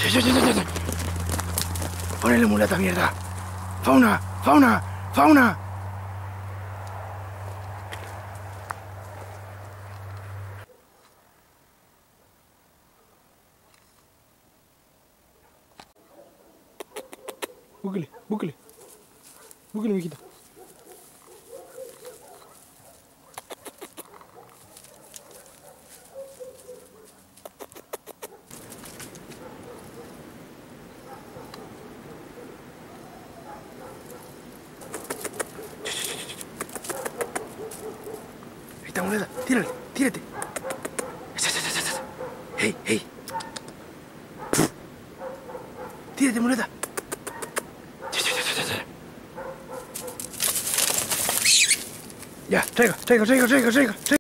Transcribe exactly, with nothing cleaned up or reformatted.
Ponele muleta, mierda. Fauna, fauna, fauna. Búsquele, búsquele. Búsquele, mijita. Ahí está, muleta. Tírale, tírate. Hey, hey. Tírate, muleta. Ya, traiga, traiga, traiga, traiga, traiga.